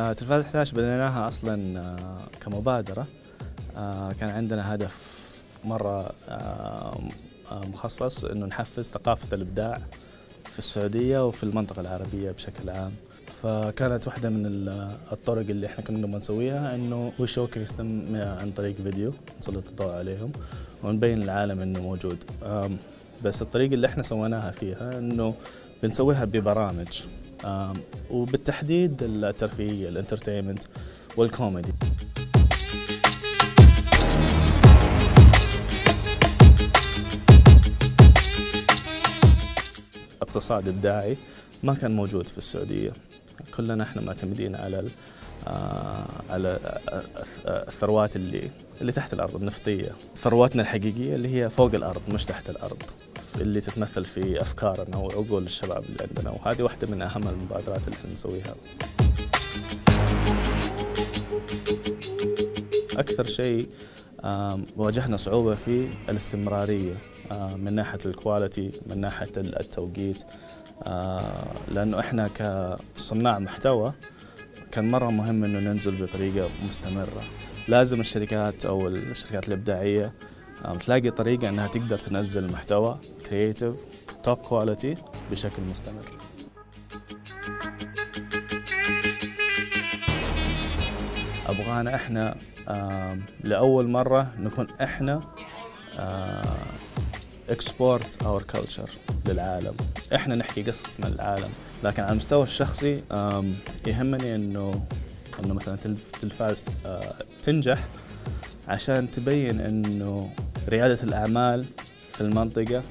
تلفاز 11 بديناها أصلا كمبادرة. كان عندنا هدف مرة مخصص إنه نحفز ثقافة الإبداع في السعودية وفي المنطقة العربية بشكل عام. فكانت واحدة من الطرق اللي احنا كنا بنسويها إنه هو شوكيس عن طريق فيديو نسلط الضوء عليهم ونبين للعالم إنه موجود. بس الطريقة اللي احنا سويناها فيها إنه بنسويها ببرامج وبالتحديد الترفيهية الانترتينمنت والكوميدي. اقتصاد إبداعي ما كان موجود في السعودية. كلنا احنا معتمدين على الثروات اللي تحت الأرض النفطية. ثرواتنا الحقيقية اللي هي فوق الأرض مش تحت الأرض، اللي تتمثل في أفكارنا وعقول الشباب اللي عندنا، وهذه واحدة من أهم المبادرات اللي احنا نسويها. أكثر شيء واجهنا صعوبة في الاستمرارية من ناحية الكواليتي، من ناحية التوقيت، لأنه إحنا كصناع محتوى كان مرة مهم إنه ننزل بطريقة مستمرة. لازم الشركات أو الشركات الإبداعية تلاقي طريقة إنها تقدر تنزل محتوى كرياتيف توب كواليتي بشكل مستمر. أبغانا إحنا لأول مرة نكون إحنا export our culture للعالم. إحنا نحكي قصتنا للعالم، لكن على المستوى الشخصي يهمني إنه مثلا تلفاز تنجح عشان تبين إنه ريادة الأعمال في المنطقة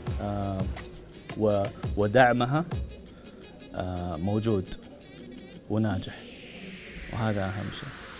ودعمها موجود وناجح، وهذا أهم شيء.